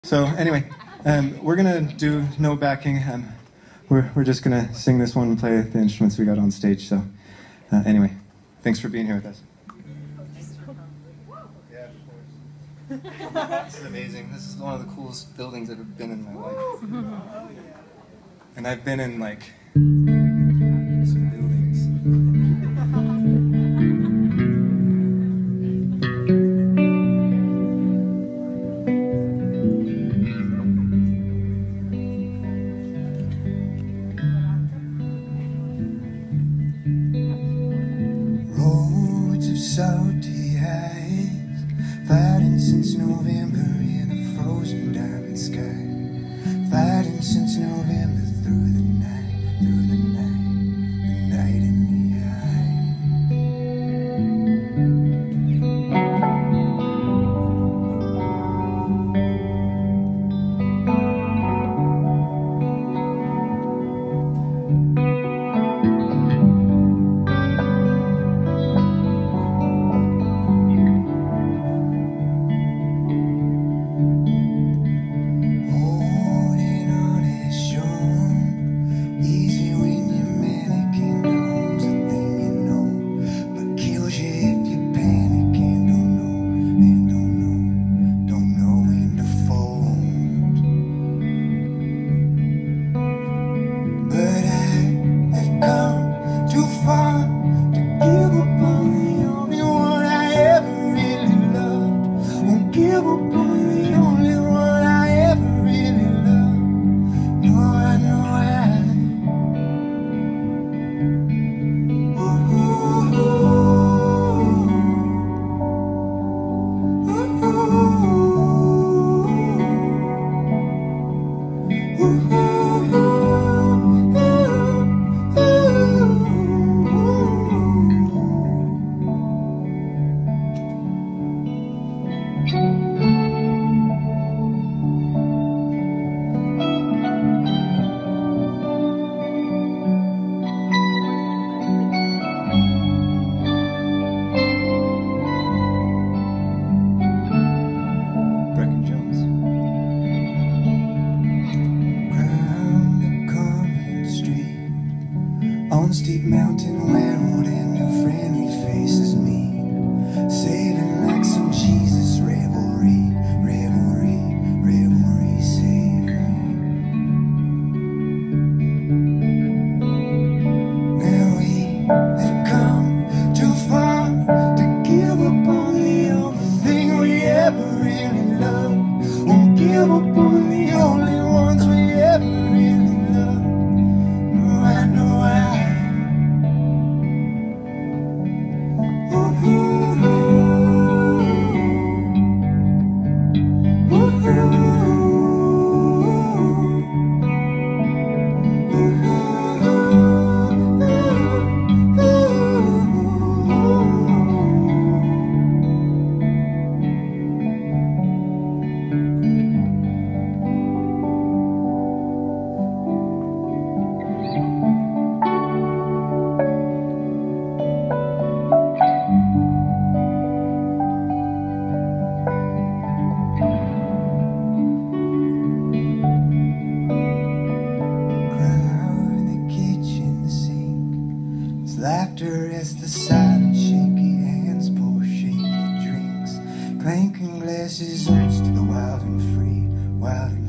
So anyway, we're gonna do no backing. We're just gonna sing this one and play the instruments we got on stage. So anyway, thanks for being here with us. Yeah, of course. This is amazing. This is one of the coolest buildings I've ever been in my life. And I've been in like some buildings. Salty eyes, fighting since November in a frozen diamond sky. Fighting since November through the night, the night in the on steep mountain where old and new friendly faces meet, saving like some Jesus revelry, saving me. Now we have come too far to give up on the only thing we ever really loved. Won't give up on the only ones we ever really loved. No, I know I laughter as the silent shaky hands pour shaky drinks, clanking glasses urged to the wild and free, wild and